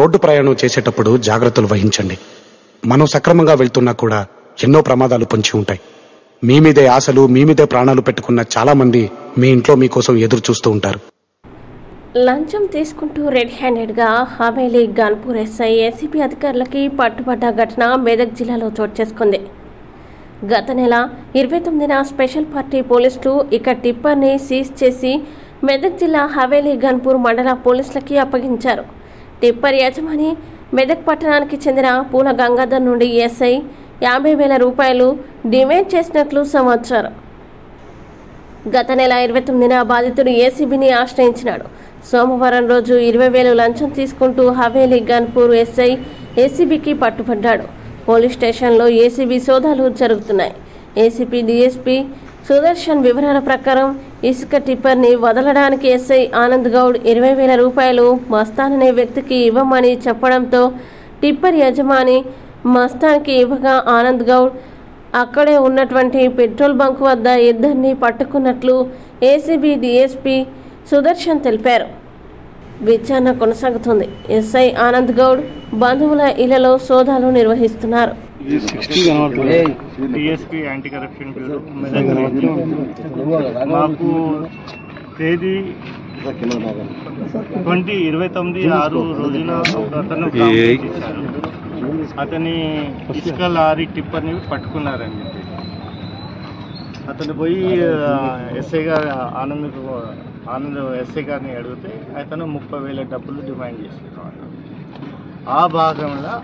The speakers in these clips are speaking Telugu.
రోడ్డు ప్రయాణం చేసేటప్పుడు జాగ్రత్తలు వహించండి. మనం సక్రమంగా వెళ్తున్నా కూడా ఎన్నో ప్రమాదాలు పొంచి ఉంటాయి. మీ మీదే ఆశలు, మీ మీదే ప్రాణాలు పెట్టుకున్న చాలా మంది మీ ఇంట్లో మీకోసం ఎదురు చూస్తూ ఉంటారు. లంచం తీసుకుంటూ రెడ్ హ్యాండెడ్గా హవేలీ గన్పూర్ ఎస్ఐ ఏసీబీ అధికారులకి పట్టుబడ్డ ఘటన మెదక్ జిల్లాలో చోటు చేసుకుంది. గత నెల 29న స్పెషల్ పార్టీ పోలీసులు ఇక టిప్పర్ని సీజ్ చేసి మెదక్ జిల్లా హవేలీ గన్పూర్ మండల పోలీసులకి అప్పగించారు. టిప్పర్ యజమాని మెదక్ పట్టణానికి చెందిన పూల గంగాధర్ నుండి ఎస్ఐ 50,000 రూపాయలు డిమాండ్ చేసినట్లు సమాచారం. గత నెల 29న బాధితుడు ఏసీబీని ఆశ్రయించినాడు. సోమవారం రోజు 20,000 లంచం తీసుకుంటూ హవేలీ గన్పూర్ ఎస్ఐ ఏసీబీకి పట్టుబడ్డాడు. పోలీస్ స్టేషన్లో ఏసీబీ సోదాలు జరుగుతున్నాయి. ఏసీపీ డీఎస్పీ సుదర్శన్ వివరాల ప్రకారం ఇసుక టిప్పర్ని వదలడానికి ఎస్ఐ ఆనంద్ గౌడ్ 20,000 రూపాయలు మస్తాన్ అనే వ్యక్తికి ఇవ్వమని చెప్పడంతో టిప్పర్ యజమాని మస్తాన్కి ఇవ్వగా ఆనంద్ గౌడ్ అక్కడే ఉన్నటువంటి పెట్రోల్ బంక్ వద్ద ఇద్దరిని పట్టుకున్నట్లు ఏసీబీ డీఎస్పీ సుదర్శన్ తెలిపారు. విచారణ కొనసాగుతుంది. ఎస్ఐ ఆనంద్ గౌడ్ బంధువుల ఇళ్లలో సోదాలు నిర్వహిస్తున్నారు. డిఎస్పీ యాంటీ కరప్షన్ బ్యూరో మాకు తేదీ 29/6 రోజున అతను ఇచ్చారు. అతని ఇసుక లారీ టిప్పర్ని పట్టుకున్నారని చెప్పి అతను పోయి ఎస్ఐ గారు ఆనంద్ ఎస్ఐ గారిని అడిగితే అతను 30,000 డబ్బులు డిమాండ్ చేశారు. ఆ భాగంలో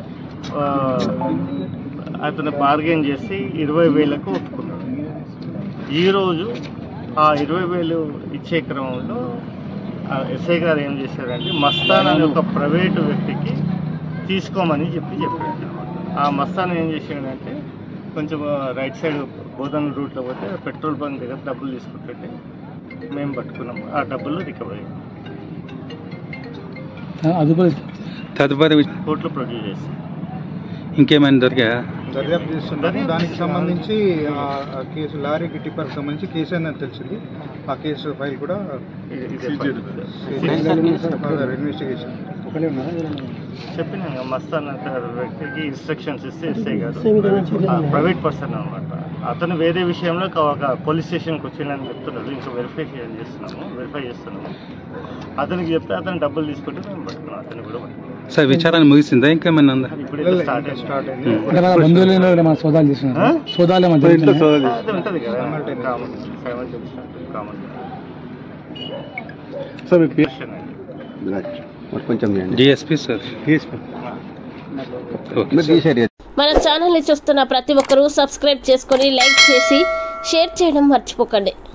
అతను బార్గెన్ చేసి 20,000కు ఒప్పుకున్నాడు. ఈరోజు ఆ 20,000 ఇచ్చే క్రమంలో ఎస్ఐ గారు ఏం చేశారంటే మస్తాన్ అనే ఒక ప్రైవేటు వ్యక్తికి తీసుకోమని చెప్పారు. ఆ మస్తాన్ ఏం చేశాడంటే కొంచెం రైట్ సైడ్ బోధన రూట్లో పోతే పెట్రోల్ బంక్ దగ్గర డబ్బులు తీసుకుంటుంటే మేము పట్టుకున్నాం. ఆ డబ్బులు రికవరీ తదుపరి కోర్టులో ప్రొడ్యూస్ చేస్తాం. ఇంకేమైనా దొరికాయా? దర్యాప్తు చేస్తున్నాము. దానికి సంబంధించి ఆ కేసు లారీకి టిప్పర్కి సంబంధించి కేసు అయిందని తెలిసింది. ఆ కేసు ఫైల్ కూడా ఇన్వెస్టిగేషన్ చెప్పినాను. మస్తాన్ వ్యక్తికి ఇన్స్ట్రక్షన్స్ ఇస్తే ఎస్ఐ గారు ప్రైవేట్ పర్సన్ అనమాట. అతను వేరే విషయంలో ఒక పోలీస్ స్టేషన్కి వచ్చిందని చెప్తున్నాడు. ఇంకా వెరిఫై చేస్తున్నాము. అతనికి చెప్తే అతను డబ్బులు తీసుకుంటే మేము పట్టుకున్నాం. అతను కూడా సార్ విచారణ ముగిసిందా? ఇంకేమైనా ఉందా? ఇప్పుడు స్టార్ట్ అయింది. ఉంటుంది కదా కామన్. DSP sir. మన ఛానల్ని చూస్తున్న ప్రతి ఒక్కరూ సబ్స్క్రైబ్ చేసుకొని లైక్ చేసి షేర్ చేయడం మర్చిపోకండి.